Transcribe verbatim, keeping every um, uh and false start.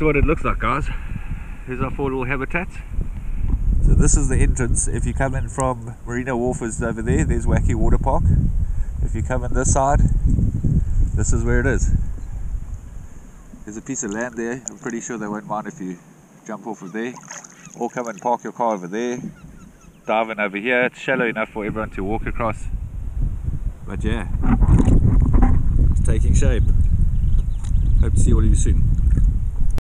what it looks like, guys. Here's our four little habitats. So this is the entrance. If you come in from Marina Wharf is over there, there's Wacky Water Park. If you come in this side, this is where it is. There's a piece of land there. I'm pretty sure they won't mind if you jump off of there. Or come and park your car over there. Dive in over here. It's shallow enough for everyone to walk across. But yeah, it's taking shape. Hope to see all of you soon.